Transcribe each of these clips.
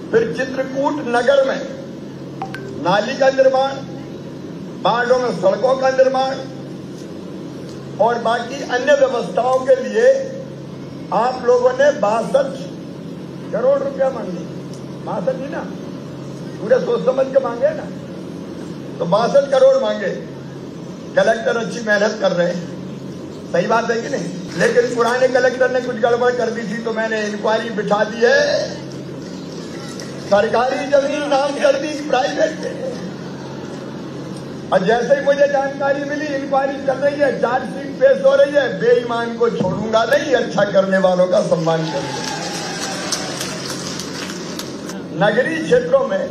फिर चित्रकूट नगर में नाली का निर्माण, बाढ़ों में सड़कों का निर्माण और बाकी अन्य व्यवस्थाओं के लिए आप लोगों ने 62 करोड़ रुपया मांगे। 62 ही ना, पूरे सोच समझ के मांगे ना, तो 62 करोड़ मांगे। कलेक्टर अच्छी मेहनत कर रहे हैं, सही बात है कि नहीं? लेकिन पुराने कलेक्टर ने कुछ गड़बड़ कर दी थी, तो मैंने इंक्वायरी बिठा दी है। सरकारी जमीन नाम कर दी प्राइवेट पे। और जैसे ही मुझे जानकारी मिली, इंक्वायरी चल रही है, चार्जशीट पेश हो रही है, बेईमान को छोड़ूंगा नहीं, अच्छा करने वालों का सम्मान करूंगा। नगरीय क्षेत्रों में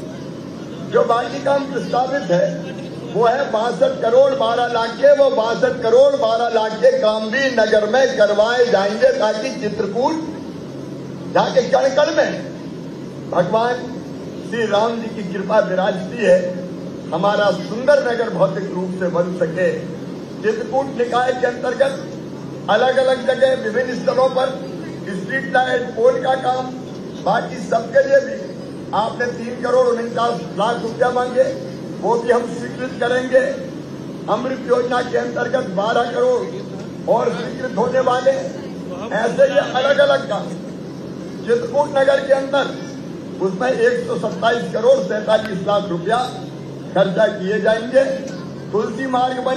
जो बाकी काम प्रस्तावित है वो है 62 करोड़ 12 लाख के। वो 62 करोड़ 12 लाख के काम भी नगर में करवाए जाएंगे, ताकि चित्रकूट जहाँ के कण कण में भगवान श्री राम जी की कृपा विराजती है, हमारा सुंदर नगर भौतिक रूप से बन सके। चित्रकूट निकाय के अंतर्गत अलग अलग जगह विभिन्न स्थलों पर स्ट्रीट लाइट पोल का काम, बाकी सबके लिए भी आपने 3 करोड़ 49 लाख रुपया मांगे, वो भी हम स्वीकृत करेंगे। अमृत योजना के अंतर्गत 12 करोड़ और स्वीकृत होने वाले, ऐसे ही अलग अलग काम चित्रकूट नगर के अंदर, उसमें 127 करोड़ 47 लाख रुपया खर्चा किए जाएंगे। तुलसी मार्ग वन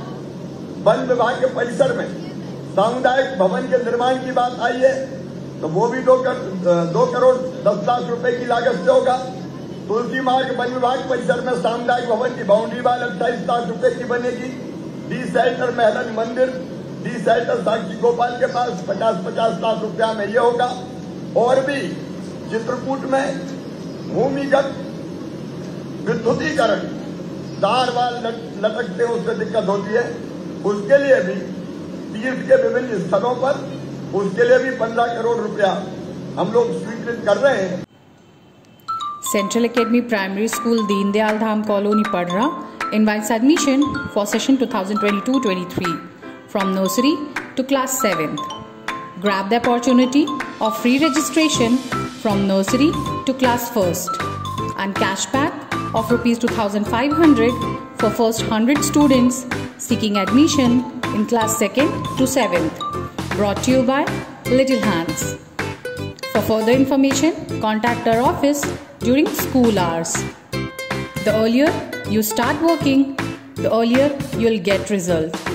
विभाग के परिसर में सामुदायिक भवन के निर्माण की बात आई है, तो वो भी 2 करोड़ 10 लाख रुपए की लागत से होगा। तुलसी मार्ग वन विभाग परिसर में सामुदायिक भवन की बाउंड्री वाल 28 लाख रुपए की बनेगी। डी सेल्टर महलन मंदिर, डी सेल्टर साक्षी गोपाल के पास 50-50 लाख रुपया में ये होगा। और भी चित्रकूट में भूमिगत विद्युतीकरण, तार वाल लटकते हैं, उससे दिक्कत होती है, उसके लिए भी तीर्थ के विभिन्न स्थलों पर उसके लिए भी 15 करोड़ रुपया हम लोग स्वीकृत कर रहे हैं। Central Academy Primary School, Deen Dayal Dham Colony, Padra invites admission for session 2022-23 from nursery to class 7th. Grab the opportunity of free registration from nursery to class 1st and cashback of Rs 2,500 for first 100 students seeking admission in class 2nd to 7th. Brought to you by Little Hands. For further information, contact our office during school hours. The earlier you start working, the earlier you'll get result.